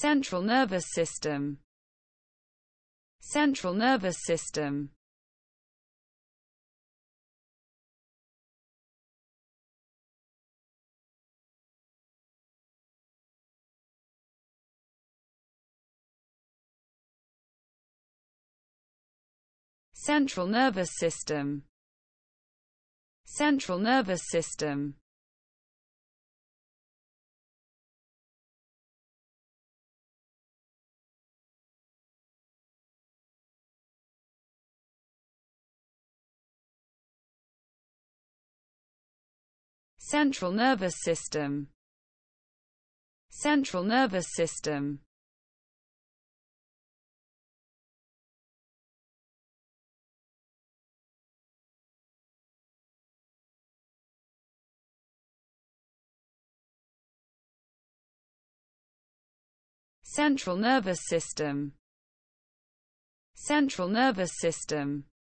Central nervous system. Central nervous system. Central nervous system. Central nervous system. Central nervous system. Central nervous system. Central nervous system. Central nervous system.